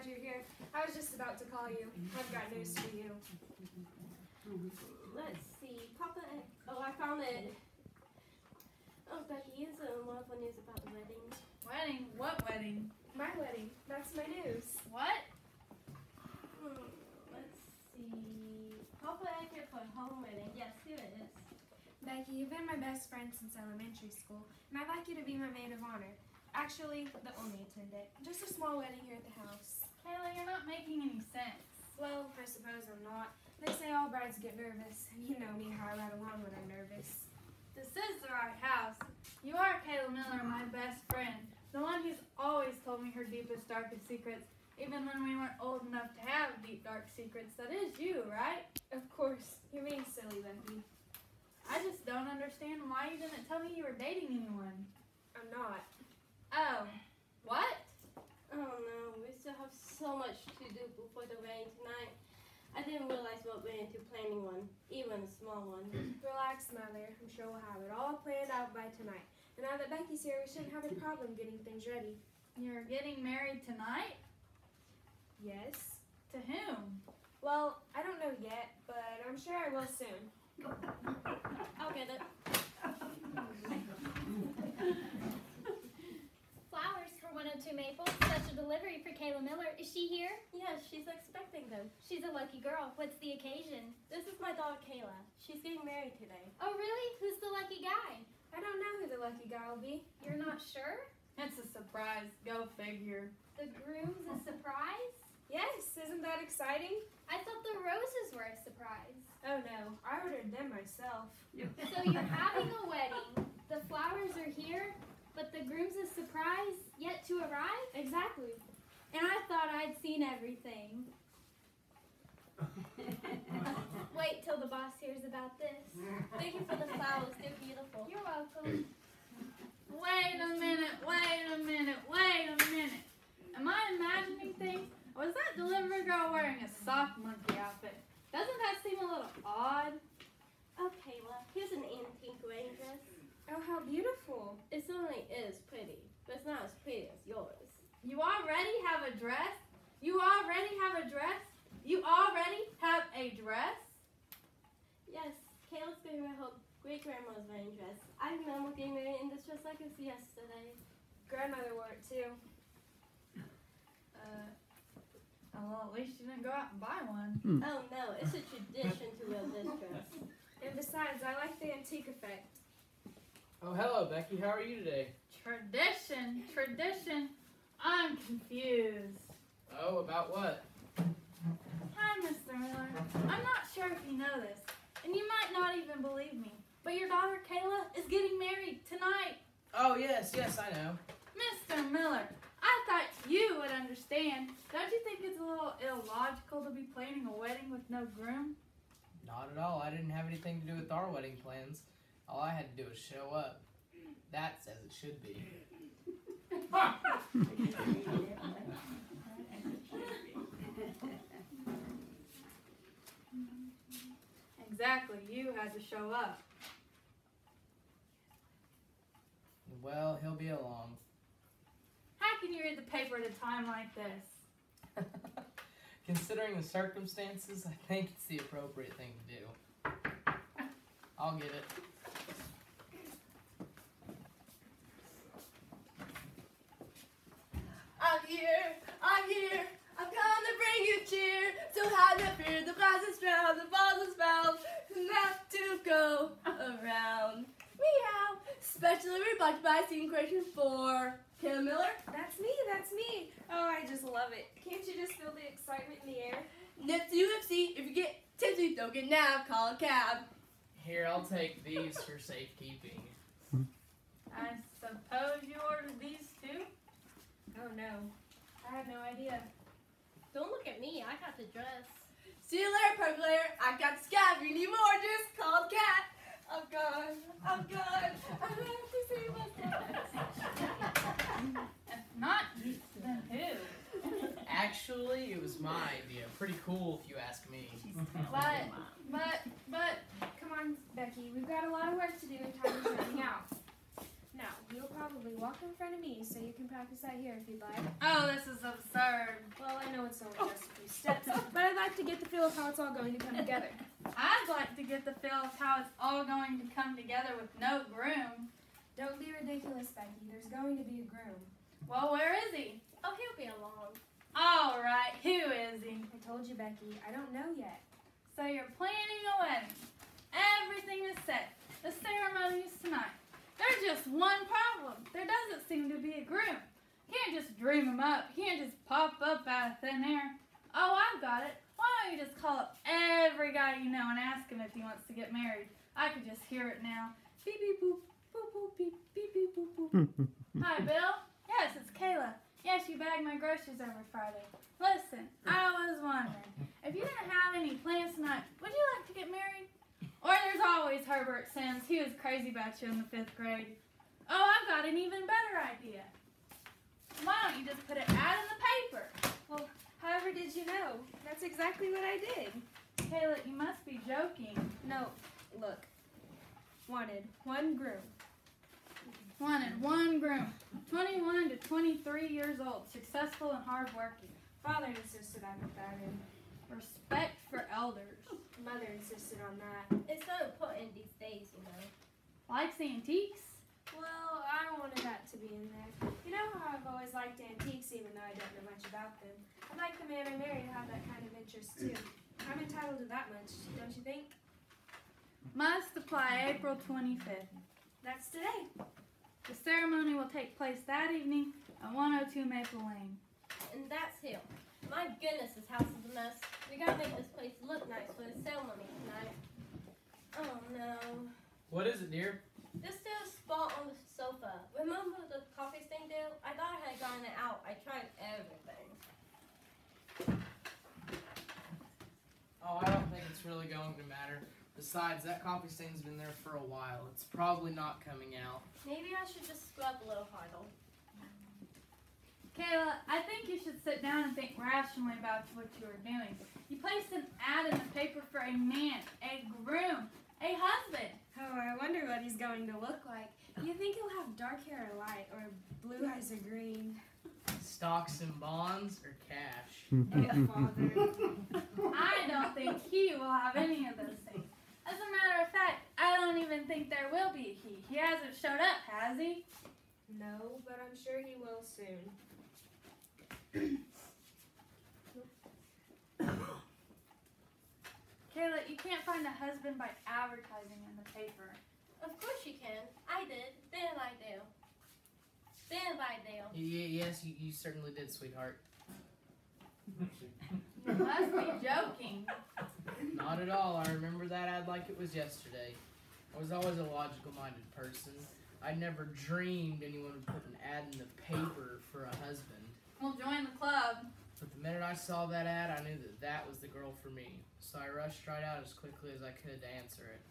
glad you're here. I was just about to call you. I've got news for you. Let's see. Papa. Oh, I found it. Oh, Becky, is wonderful news about the wedding. Wedding? What wedding? My wedding. That's my news. What? Let's see. Papa Eckert for home wedding. Yes, here it is. Becky, you've been my best friend since elementary school, and I'd like you to be my maid of honor. Actually, the only attendant. Just a small wedding here at the house. Kayla, you're not making any sense. Well, I suppose I'm not. They say all brides get nervous, and you know me how I ride along when I'm nervous. This is the right house. You are Kayla Miller, my best friend. The one who's always told me her deepest, darkest secrets, even when we weren't old enough to have deep, dark secrets. That is you, right? Of course. You're being silly, Becky. I just don't understand why you didn't tell me you were dating anyone. I'm not. Oh, what? Oh no, we still have so much to do before the wedding tonight. I didn't realize what went into planning one, even a small one. Relax, Mother. I'm sure we'll have it all planned out by tonight. And now that Becky's here, we shouldn't have a problem getting things ready. You're getting married tonight? Yes? To whom? Well, I don't know yet, but I'm sure I will soon. I'll get it. Flowers for 102 Maple. Special delivery for Kayla Miller. Is she here? Yes, she's expecting them. She's a lucky girl. What's the occasion? This is my daughter Kayla. She's getting married today. Oh, really? Who's the lucky guy? I don't know who the lucky guy will be. You're not sure? It's a surprise. Go figure. The groom's a surprise? Yes, isn't that exciting? I thought the roses were a surprise. Oh no, I ordered them myself. So you're having a wedding, the flowers are here, but the groom's a surprise yet to arrive? Exactly. And I thought I'd seen everything. Wait till the boss hears about this. Thank you for the flowers. They're beautiful. You're welcome. Wait a minute. Am I imagining things? Or is that delivery girl wearing a sock monkey outfit? Doesn't that seem a little odd? Oh, Kayla, here's an antique wedding dress. Oh, how beautiful. It certainly is pretty, but it's not as pretty as yours. You already have a dress? You already have a dress? You already have a dress? Yes, Kayla's getting her great-grandmother's wedding dress. I remember getting married in this dress like it was yesterday. Grandmother wore it too. Well, at least you didn't go out and buy one. Oh no, it's a tradition to wear this dress. And besides, I like the antique effect. Oh, hello, Becky. How are you today? Tradition. I'm confused. Oh, about what? Hi, Mr. Miller. I'm not sure if you know this, and you might not even believe me, but your daughter Kayla is getting married tonight. Oh, yes, I know. Mr. Miller, I thought you would understand. Don't you think it's a little illogical to be planning a wedding with no groom? Not at all. I didn't have anything to do with our wedding plans. All I had to do was show up. That's as it should be. Exactly, you had to show up. Well, he'll be along. How can you read the paper at a time like this? Considering the circumstances, I think it's the appropriate thing to do. I'll get it. I'm here, I've come to bring you cheer. So have no fear, the glass is drowned, the balls is found, enough to go around. Meow. Specially rebutted by scene creation for Kayla Miller. That's me. Oh, I just love it. Can't you just feel the excitement in the air? Nipsey whipsy, if you get tipsy, don't get nabbed, call a cab. Here, I'll take these for safekeeping. I suppose you ordered these too? Oh no, I had no idea. Don't look at me, I got the dress. See you later, percolator. I got the scab. You need more, just call the cat. I'm gone. I have to see myself. If not, then who? Actually, it was my idea. Pretty cool if you ask me. But, Come on, Becky, we've got a lot of work to do and time is running out. Now, we'll probably Becky, walk in front of me so you can practice that here if you'd like. Oh, this is absurd. Well, I know it's only just a few steps, but I'd like to get the feel of how it's all going to come together. I'd like to get the feel of how it's all going to come together with no groom. Don't be ridiculous, Becky. There's going to be a groom. Well, where is he? Oh, he'll be along. All right, who is he? I told you, Becky. I don't know yet. So you're planning a wedding. Everything is set. The ceremony is tonight. There's just one problem. There doesn't seem to be a groom. You can't just dream him up. You can't just pop up out of thin air. Oh, I've got it. Why don't you just call up every guy you know and ask him if he wants to get married? I could just hear it now. Beep, beep, boop, boop, boop, beep, beep, beep, boop, boop. Hi, Bill. Yes, it's Kayla. Yes, you bagged my groceries every Friday. Listen, I was wondering, if you didn't have any plans tonight, would you like to get married? Or there's always Herbert Sims. He was crazy about you in the 5th grade. Oh, I've got an even better idea. Why don't you just put an ad in the paper? Well, however did you know? That's exactly what I did. Kayla, you must be joking. No, look. Wanted one groom. Wanted one groom, 21 to 23 years old, successful and hardworking. Father insisted I put that in. Respect for elders. Mother insisted on that. It's so important these days, you know. Likes antiques? Well, I wanted that to be in there. You know how I've always liked antiques even though I don't know much about them. I'd like the man I marry to have that kind of interest too. I'm entitled to that much, don't you think? Must apply April 25th. That's today. The ceremony will take place that evening at 102 Maple Lane. And that's him. My goodness, this house is a mess. We gotta make this place look nice for the ceremony tonight. Oh no. What is it, dear? This little spot on the sofa. Remember the coffee stain deal? I thought I had gotten it out. I tried everything. Oh, I don't think it's really going to matter. Besides, that coffee stain's been there for a while. It's probably not coming out. Maybe I should just scrub a little harder. Kayla, I think you should sit down and think rationally about what you are doing. You placed an ad in the paper for a man, a groom, a husband. Oh, I wonder what he's going to look like. Do you think he'll have dark hair or light, or blue eyes or green? Stocks and bonds or cash? Oh, Father. I don't think he will have any of those things. As a matter of fact, I don't even think there will be a he. He hasn't showed up, has he? No, but I'm sure he will soon. Kayla, you can't find a husband by advertising in the paper. Of course you can. I did. Then I do. Then I do. Yes, you certainly did, sweetheart. You must be joking. Not at all. I remember that ad like it was yesterday. I was always a logical-minded person. I never dreamed anyone would put an ad in the paper for a husband. We'll join the club. But the minute I saw that ad, I knew that that was the girl for me. So I rushed right out as quickly as I could to answer it.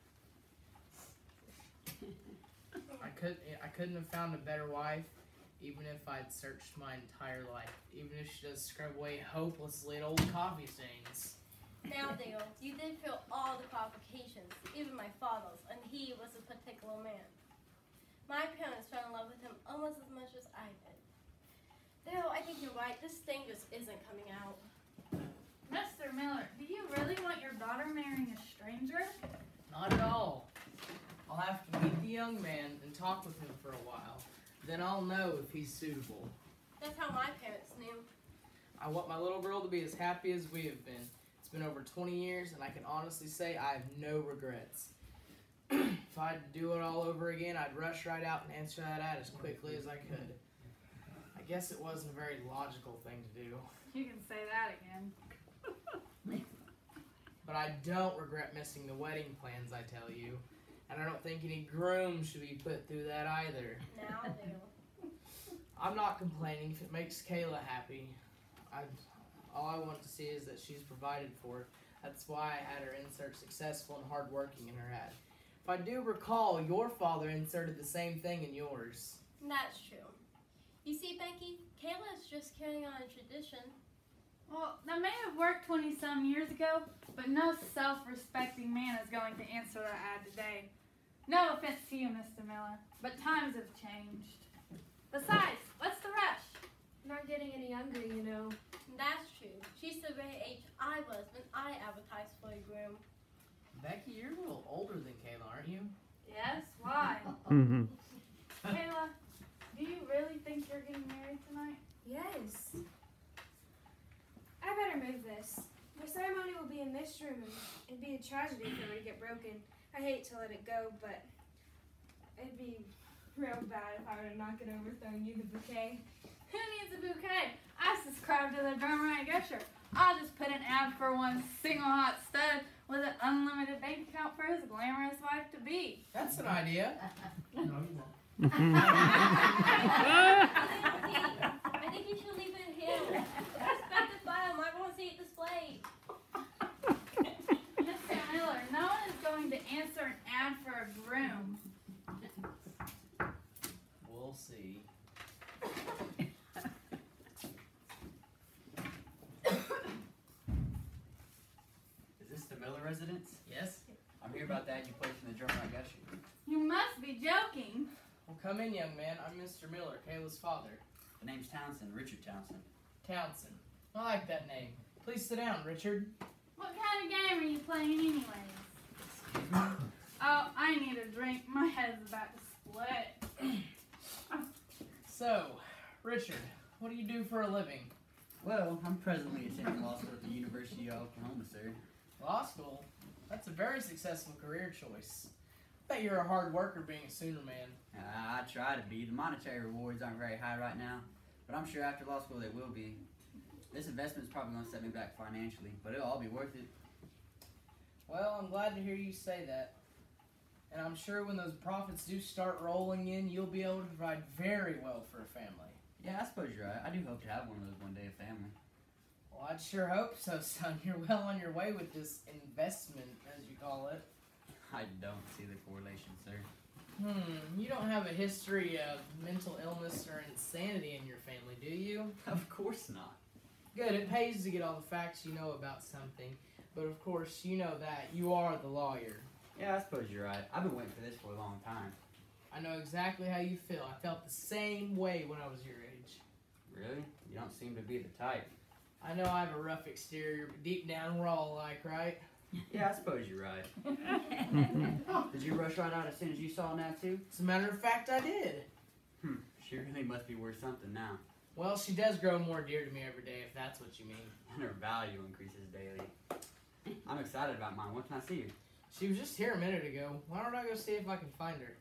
I couldn't have found a better wife, even if I'd searched my entire life. Even if she does scrub away hopelessly at old coffee stains. Now, Dale, you did fill all the qualifications, even my father's, and he was a particular man. My parents fell in love with him almost as much as I did. Dale, I think you're right. This thing just isn't coming out. Mr. Miller, do you really want your daughter marrying a stranger? Not at all. I'll have to meet the young man and talk with him for a while. Then I'll know if he's suitable. That's how my parents knew. I want my little girl to be as happy as we have been. It's been over 20 years, and I can honestly say I have no regrets. If I had to do it all over again, I'd rush right out and answer that ad as quickly as I could. I guess it wasn't a very logical thing to do. You can say that again. But I don't regret missing the wedding plans, I tell you. And I don't think any groom should be put through that either. Now, Dale. I'm not complaining if it makes Kayla happy. All I want to see is that she's provided for. That's why I had her insert successful and hardworking in her ad. If I do recall, your father inserted the same thing in yours. That's true. You see, Becky, Kayla is just carrying on a tradition. Well, that may have worked 20-some years ago, but no self-respecting man is going to answer that ad today. No offense to you, Mr. Miller, but times have changed. Besides, what's the rush? Not getting any younger, you know. That's true. She's the very age I was when I advertised for a groom. Becky, you're a little older than Kayla, aren't you? Yes, why? Mm-hmm. Kayla, do you really think you're getting married tonight? Yes. I better move this. The ceremony will be in this room, and it'd be a tragedy if it were to get broken. I hate to let it go, but it'd be real bad if I were to knock it over throwing you the bouquet. Who needs a bouquet? I subscribe to the Drum Right Gusher. I'll just put an ad for one single hot stud with an unlimited bank account for his glamorous wife to be. That's an idea. I think you should leave it here. Respect the file. Might want to see it displayed. Mr. Miller, no one is going to answer an ad for a groom. We'll see. Is this the Miller residence? Yes? I'm here about that you placed in the Drum Right Gusher. You must be joking. Well, come in, young man. I'm Mr. Miller, Kayla's father. The name's Townsend, Richard Townsend. Townsend. I like that name. Please sit down, Richard. What kind of game are you playing anyways? Oh, I need a drink. My head's about to split. So, Richard, what do you do for a living? Well, I'm presently attending law school at the University of Oklahoma, sir. Law school? That's a very successful career choice. I bet you're a hard worker being a Sooner man. I try to be. The monetary rewards aren't very high right now, but I'm sure after law school they will be. This investment's probably going to set me back financially, but it'll all be worth it. Well, I'm glad to hear you say that. And I'm sure when those profits do start rolling in, you'll be able to provide very well for a family. Yeah, I suppose you're right. I do hope to have one of those one day, a family. Well, I'd sure hope so, son. You're well on your way with this investment, as you call it. I don't see the correlation, sir. You don't have a history of mental illness or insanity in your family, do you? Of course not. Good, it pays to get all the facts you know about something. But of course, you know that. You are the lawyer. Yeah, I suppose you're right. I've been waiting for this for a long time. I know exactly how you feel. I felt the same way when I was your age. Really? You don't seem to be the type. I know I have a rough exterior, but deep down we're all alike, right? Yeah, I suppose you're right. Did you rush right out as soon as you saw Nat too? As a matter of fact, I did. She really must be worth something now. Well, she does grow more dear to me every day, if that's what you mean. And her value increases daily. I'm excited about mine. When can I see you? She was just here a minute ago. Why don't I go see if I can find her?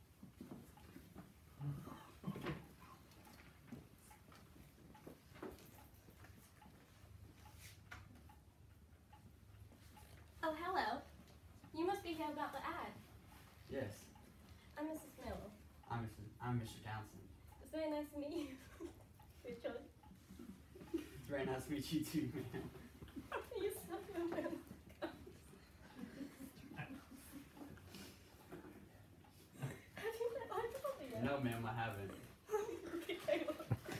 Oh, hello. You must be here about the ad. Yes. I'm Mrs. Miller. I'm Mr. Townsend. It's very nice to meet you. Richard. It's very nice to meet you too, man. You suck, man. Have you met my brother yet? No, ma'am, I haven't. Okay, Caleb.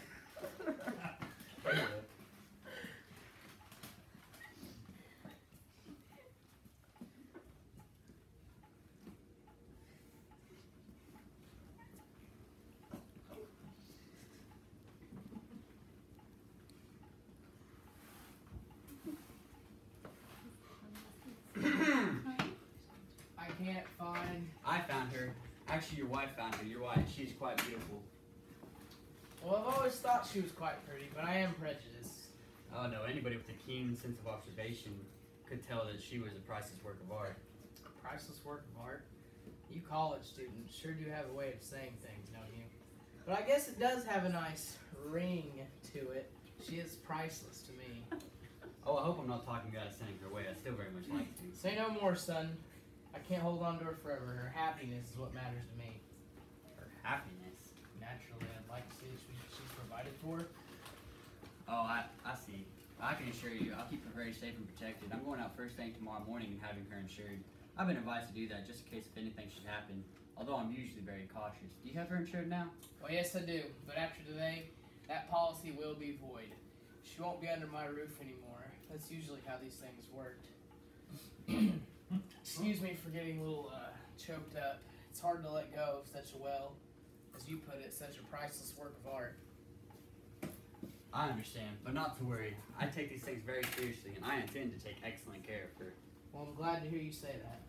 I can't find... I found her. Actually, your wife found her. Your wife, she's quite beautiful. Well, I've always thought she was quite pretty, but I am prejudiced. Oh no, anybody with a keen sense of observation could tell that she was a priceless work of art. A priceless work of art? You college students sure do have a way of saying things, don't you? But I guess it does have a nice ring to it. She is priceless to me. Oh, I hope I'm not talking you out of sending her away. I still very much like to. Say no more, son. I can't hold on to her forever. Her happiness is what matters to me. Her happiness. Naturally, I'd like to see that she's provided for. Oh, I see. I can assure you, I'll keep her very safe and protected. I'm going out first thing tomorrow morning and having her insured. I've been advised to do that just in case if anything should happen, although I'm usually very cautious. Do you have her insured now? Well, yes, I do. But after today, that policy will be void. She won't be under my roof anymore. That's usually how these things worked. Excuse me for getting a little choked up. It's hard to let go of such a as you put it, such a priceless work of art. I understand, but not to worry. I take these things very seriously, and I intend to take excellent care of her. Well, I'm glad to hear you say that.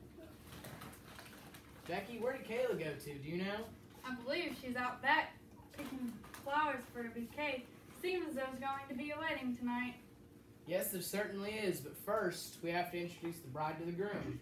Becky, where did Kayla go to? Do you know? I believe she's out back picking flowers for a bouquet. Seems as there's going to be a wedding tonight. Yes, there certainly is, but first we have to introduce the bride to the groom.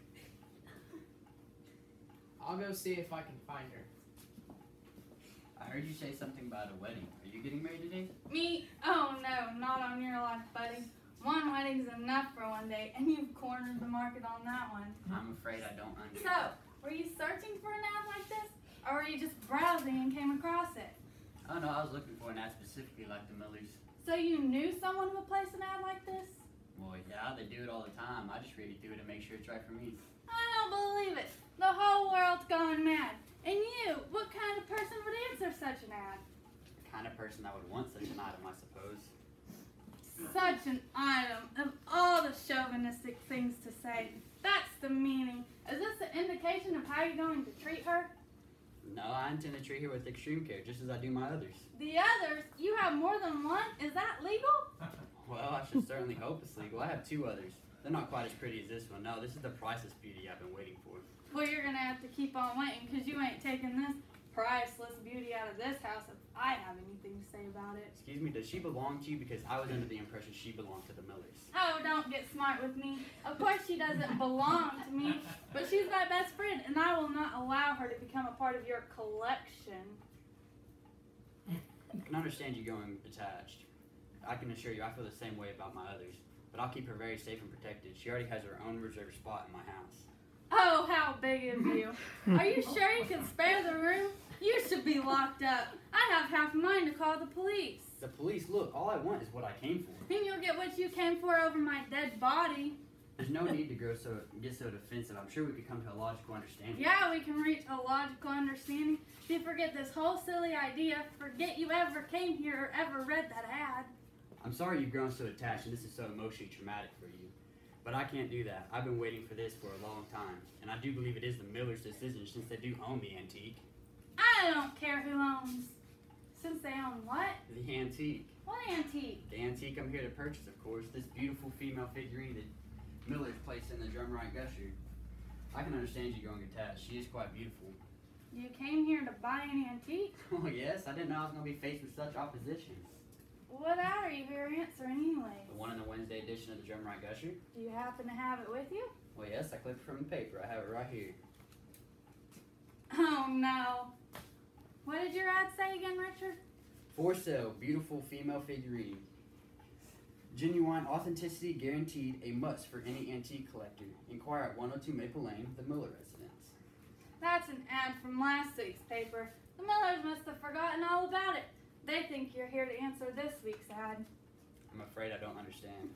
I'll go see if I can find her. I heard you say something about a wedding. Are you getting married today? Me? Oh no, not on your life, buddy. One wedding's enough for one day, and you've cornered the market on that one. I'm afraid I don't understand. So, were you searching for an ad like this? Or were you just browsing and came across it? Oh no, I was looking for an ad specifically like the Millers. So you knew someone would place an ad like this? Well, yeah, they do it all the time. I just read it through it to make sure it's right for me. I don't believe it. The whole world's gone mad. And you, what kind of person would answer such an ad? The kind of person that would want such an item, I suppose. Such an item of all the chauvinistic things to say. That's the meaning. Is this an indication of how you're going to treat her? No, I intend to treat her with extreme care, just as I do my others. The others? You have more than one? Is that legal? Well, I should certainly hope it's legal. I have 2 others. They're not quite as pretty as this one. No, this is the priceless beauty I've been waiting for. Well, you're going to have to keep on waiting because you ain't taking this priceless beauty out of this house if I have anything to say about it. Excuse me, does she belong to you? Because I was under the impression she belonged to the Millers. Oh, don't get smart with me. Of course she doesn't belong to me, but she's my best friend, and I will not allow her to become a part of your collection. I can understand you going attached. I can assure you I feel the same way about my others, but I'll keep her very safe and protected. She already has her own reserved spot in my house. Oh, how big of you. Are you sure you can spare the room? You should be locked up. I have half a mind to call the police. The police, look, all I want is what I came for. And you'll get what you came for over my dead body. There's no need to get so defensive. I'm sure we could come to a logical understanding. Yeah, we can reach a logical understanding. If you forget this whole silly idea, forget you ever came here or ever read that ad. I'm sorry you've grown so attached and this is so emotionally traumatic for you. But I can't do that. I've been waiting for this for a long time. And I do believe it is the Miller's decision since they do own the antique. I don't care who owns. Since they own what? The antique. What antique? The antique I'm here to purchase, of course. This beautiful female figurine that Miller's placed in the Drumright Gusher. I can understand you going attached. She is quite beautiful. You came here to buy an antique? Oh yes, I didn't know I was going to be faced with such opposition. What ad are you here answering anyway? The one in the Wednesday edition of the Drumright Gusher? Do you happen to have it with you? Well yes, I clipped it from the paper. I have it right here. Oh no. What did your ad say again, Richard? For sale, beautiful female figurine. Genuine authenticity guaranteed, a must for any antique collector. Inquire at 102 Maple Lane, the Miller residence. That's an ad from last week's paper. The Millers must have forgotten all about it. They think you're here to answer this week's ad. I'm afraid I don't understand.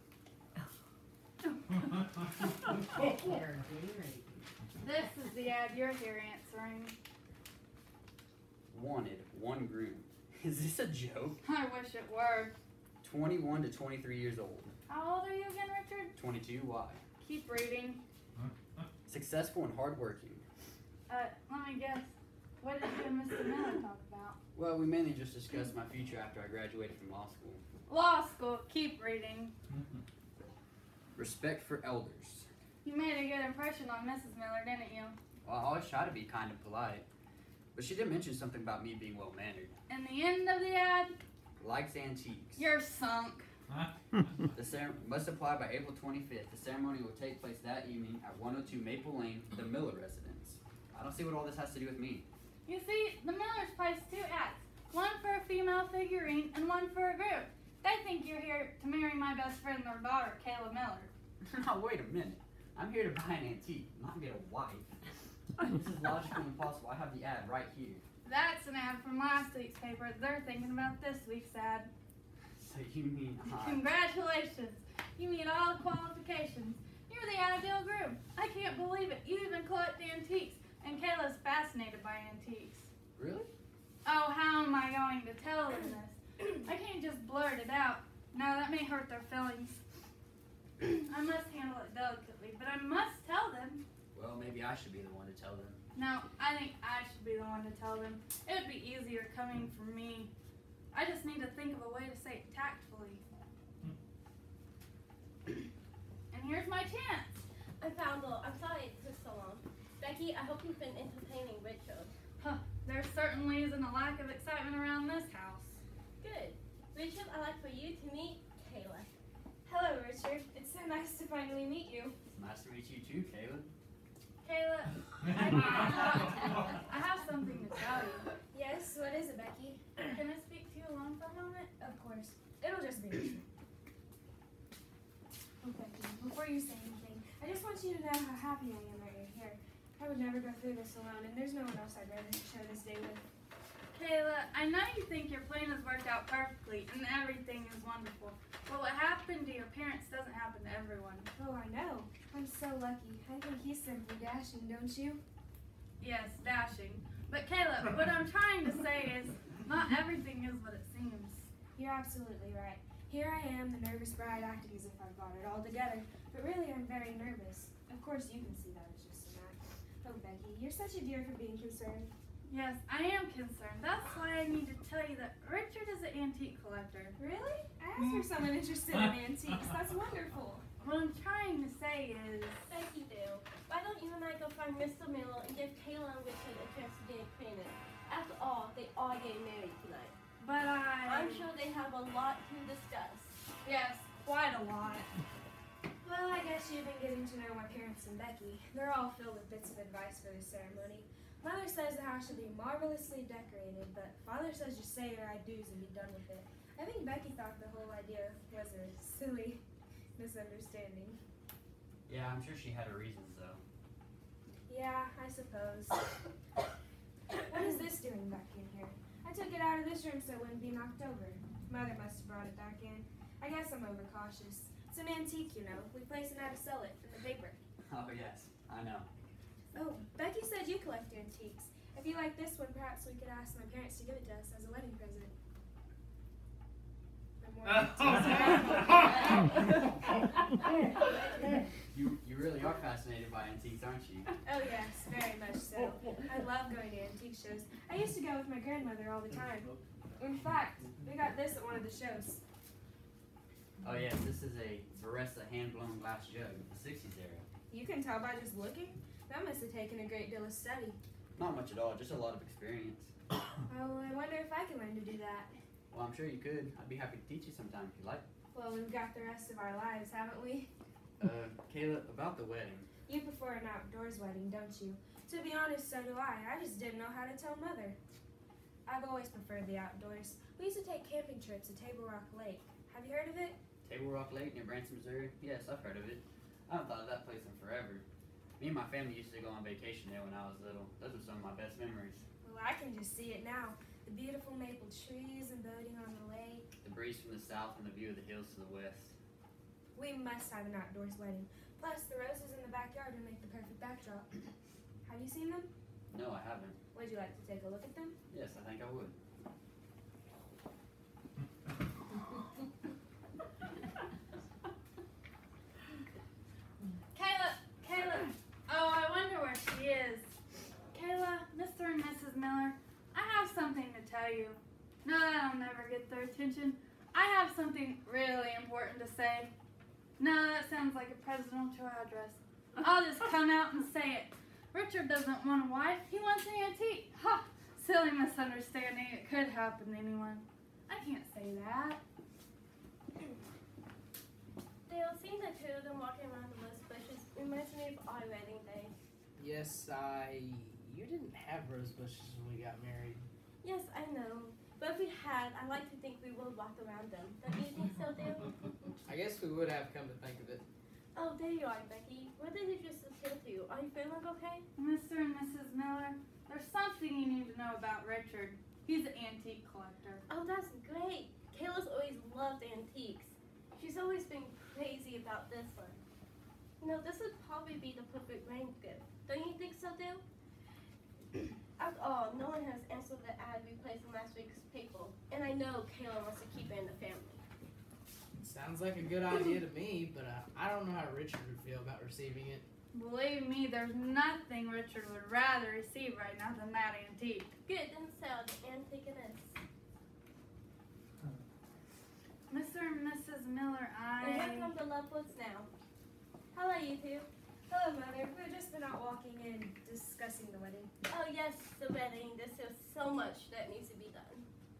This is the ad you're here answering. Wanted, 1 groom. Is this a joke? I wish it were. 21 to 23 years old. How old are you again, Richard? 22, why? Keep reading. Successful and hardworking. Let me guess. What did you and Mr. Miller talk about? Well, we mainly just discussed my future after I graduated from law school. Law school. Keep reading. Respect for elders. You made a good impression on Mrs. Miller, didn't you? Well, I always try to be kind and polite. But she did mention something about me being well-mannered. And the end of the ad? Likes antiques. You're sunk. The ceremony must apply by April 25th. The ceremony will take place that evening at 102 Maple Lane, the Miller residence. I don't see what all this has to do with me. You see, the Millers placed 2 ads. One for a female figurine and one for a group. They think you're here to marry my best friend, their daughter, Kayla Miller. Now, wait a minute. I'm here to buy an antique, not get a wife. This is logical and impossible. I have the ad right here. That's an ad from last week's paper. They're thinking about this week's ad. So you mean Congratulations. You meet all the qualifications. You're the ideal groom. I can't believe it. You even collect antiques. And Kayla's fascinated by antiques. Really? Oh, how am I going to tell them this? I can't just blurt it out. No, that may hurt their feelings. I must handle it delicately, but I must tell them. Well, maybe I should be the one to tell them. Now, I think I should be the one to tell them. It would be easier coming from me. I just need to think of a way to say it tactfully. And here's my chance. I'm Foundle. I'm sorry it took so long. Becky, I hope you've been entertaining Richard. There certainly isn't a lack of excitement around this house. Good. Richard, I'd like for you to meet Kayla. Hello, Richard. It's so nice to finally meet you. It's nice to meet you too, Caleb. Kayla, I need to talk to you. I have something to tell you. Yes, what is it, Becky? Can I speak to you alone for a moment? Of course. It'll just be Richard. Oh, Becky, before you say anything, I just want you to know how happy I am that you're here. I would never go through this alone, and there's no one else I'd rather share this day with. Kayla, I know you think your plan has worked out perfectly and everything is wonderful, but what happened to your parents doesn't happen to everyone. Oh, I know. I'm so lucky. I think he's simply dashing, don't you? Yes, dashing. But Caleb, what I'm trying to say is, not everything is what it seems. You're absolutely right. Here I am, the nervous bride, acting as if I've got it all together, but really I'm very nervous. Of course you can see that it's just an act. Oh, Becky, you're such a dear for being concerned. Yes, I am concerned. That's why I need to tell you that Richard is an antique collector. Really? I asked for someone interested in antiques. That's wonderful. What I'm trying to say is... Becky, Dale, why don't you and I go find Mr. Miller and give Kayla and Richard a chance to get acquainted? After all, they are getting married tonight. But I'm sure they have a lot to discuss. Yes, quite a lot. Well, I guess you've been getting to know my parents and Becky. They're all filled with bits of advice for the ceremony. Mother says the house should be marvelously decorated, but Father says just say your I do's and be done with it. I think Becky thought the whole idea was a silly misunderstanding. Yeah, I'm sure she had her reasons though. Yeah, I suppose. What is this doing back in here? I took it out of this room so it wouldn't be knocked over. Mother must have brought it back in. I guess I'm overcautious. It's an antique, you know. We place it out to sell it in the paper. Oh yes, I know. Oh, Becky said you collect antiques. If you like this one, perhaps we could ask my parents to give it to us as a wedding present. You really are fascinated by antiques, aren't you? Oh yes, very much so. I love going to antique shows. I used to go with my grandmother all the time. In fact, we got this at one of the shows. Oh yes, this is a Veressa hand-blown glass jug of the 60s era. You can tell by just looking. That must have taken a great deal of study. Not much at all, just a lot of experience. Oh, I wonder if I can learn to do that. Well, I'm sure you could. I'd be happy to teach you sometime if you like. Well, we've got the rest of our lives, haven't we? Kayla, about the wedding. You prefer an outdoors wedding, don't you? To be honest, so do I. I just didn't know how to tell Mother. I've always preferred the outdoors. We used to take camping trips to Table Rock Lake. Have you heard of it? Table Rock Lake near Branson, Missouri? Yes, I've heard of it. I haven't thought of that place in forever. Me and my family used to go on vacation there when I was little. Those are some of my best memories. Well, I can just see it now. The beautiful maple trees and boating on the lake. The breeze from the south and the view of the hills to the west. We must have an outdoors wedding. Plus, the roses in the backyard would make the perfect backdrop. Have you seen them? No, I haven't. Would you like to take a look at them? Yes, I think I would. Kayla, oh, I wonder where she is. Kayla, Mr. and Mrs. Miller, I have something to tell you. No, that'll never get their attention. I have something really important to say. No, that sounds like a presidential address. I'll just come out and say it. Richard doesn't want a wife, he wants an antique. Ha! Silly misunderstanding, it could happen to anyone. I can't say that. Dale, seeing the two of them walking around the rose bushes reminds me of our wedding day. Yes, you didn't have rose bushes when we got married. Yes, I know. But if we had, I like to think we would walk around them. Don't you think so, Dale? I guess we would have, come to think of it. Oh, there you are, Becky. What did you just appeal to you? Are you feeling okay? Mr. and Mrs. Miller, there's something you need to know about Richard. He's an antique collector. Oh, that's great. Kayla's always loved antiques. She's always been crazy about this one. You know, this would probably be the perfect wedding gift. Don't you think so, Dale? After all, no one has answered the ad we placed in last week's paper. And I know Kayla wants to keep it in the family. Sounds like a good idea to me, but I don't know how Richard would feel about receiving it. Believe me, there's nothing Richard would rather receive right now than that antique. Good, then sell the antique it is. Mr. and Mrs. Miller, And here come the Lovewoods now. Hello, you two. Hello, Mother. We've just been out walking and discussing the wedding. Oh, yes, the wedding. There's still so much that needs to be done.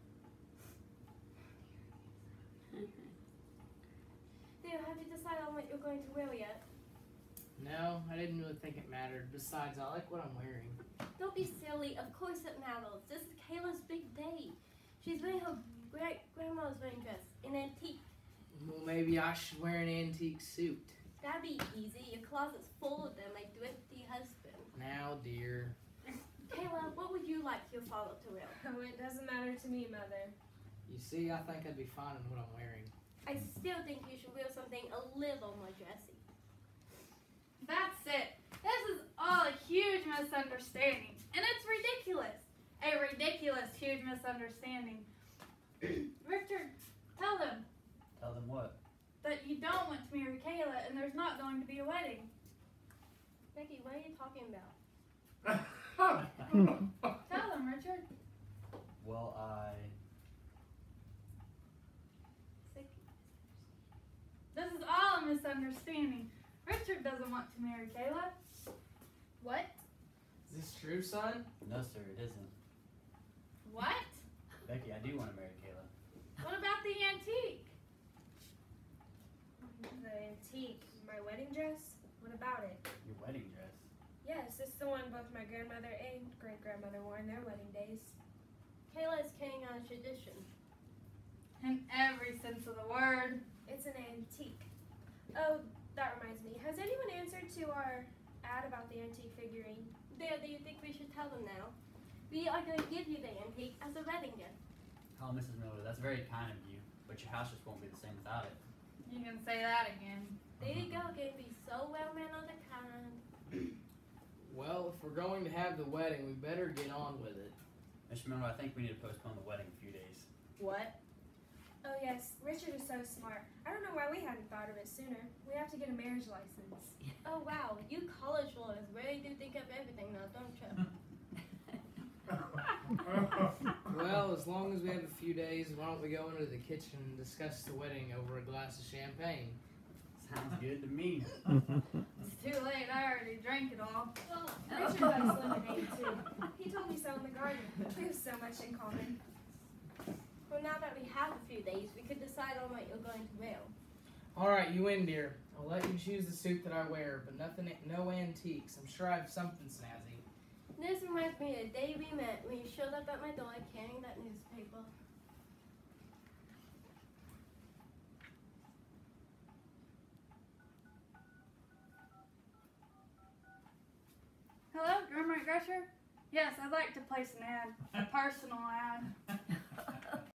Theo, have you decided on what you're going to wear yet? No, I didn't really think it mattered. Besides, I like what I'm wearing. Don't be silly. Of course it matters. This is Kayla's big day. She's wearing her great-grandma's wedding dress, an antique. Well, maybe I should wear an antique suit. That'd be easy. Your closet's full of them, like thrifty husband. Now, dear. Kayla, what would you like your father to wear? Oh, it doesn't matter to me, Mother. You see, I think I'd be fine in what I'm wearing. I still think you should wear something a little more dressy. That's it. This is all a huge misunderstanding. And it's ridiculous. A ridiculous, huge misunderstanding. Richard, tell them Tell them what? that you don't want to marry Kayla and there's not going to be a wedding. Becky, what are you talking about? Tell them, Richard. Well, This is all a misunderstanding. Richard doesn't want to marry Kayla. What? Is this true, son? No, sir, it isn't. What? Becky, I do want to marry Kayla. What about the antique? The antique, my wedding dress? What about it? Your wedding dress. Yes, it's the one both my grandmother and great-grandmother wore in their wedding days. Kayla is carrying on a tradition. In every sense of the word. It's an antique. Oh, that reminds me. Has anyone answered to our ad about the antique figurine? There, do you think we should tell them now? We are going to give you the antique as a wedding gift. Oh, Mrs. Miller, that's very kind of you, but your house just won't be the same without it. You can say that again. There you go, again. Be so well-mannered and kind. Well, if we're going to have the wedding, we better get on with it. Mr. Miller, I think we need to postpone the wedding a few days. What? Oh yes, Richard is so smart. I don't know why we hadn't thought of it sooner. We have to get a marriage license. Oh, wow. You college boys really do think of everything now, don't you? Well, as long as we have a few days, why don't we go into the kitchen and discuss the wedding over a glass of champagne? Sounds good to me. It's too late. I already drank it all. Well, Richard likes lemonade too. He told me so in the garden. We have so much in common. Well, now that we have a few days, we could decide on what you're going to wear. All right, you win, dear. I'll let you choose the suit that I wear, but no antiques. I'm sure I have something snazzy. This reminds me of the day we met when you showed up at my door carrying that newspaper. Hello, Grandma Gretcher? Yes, I'd like to place an ad. A personal ad.